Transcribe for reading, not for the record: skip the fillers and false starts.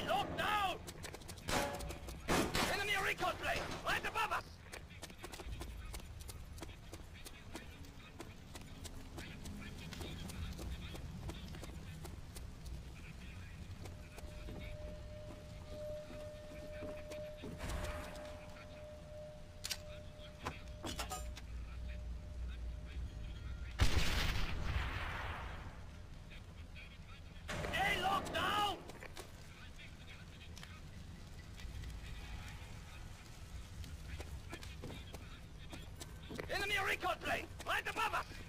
Lock down! Enemy recon plane! Right above us! Hey, lock down! Enemy recon plane! Right above us!